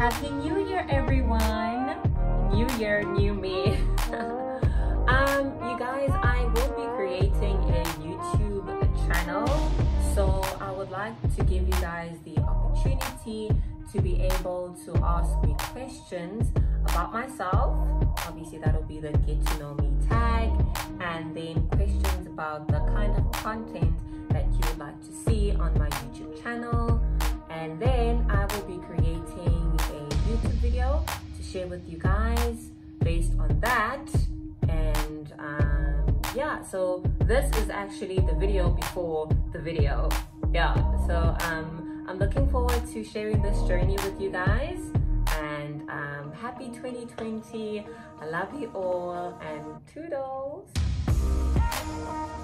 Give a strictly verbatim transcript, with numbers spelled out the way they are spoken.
Happy New Year, everyone! New year, new me. um, you guys, I will be creating a YouTube channel, so I would like to give you guys the opportunity to be able to ask me questions about myself. Obviously, that'll be the get to know me tag, and then questions about the kind of content that you would like to see on my YouTube channel. And then I will be creating a YouTube video to share with you guys based on that. And um, yeah, so this is actually the video before the video. Yeah, so um, I'm looking forward to sharing this journey with you guys. And um, happy twenty twenty. I love you all, and toodles.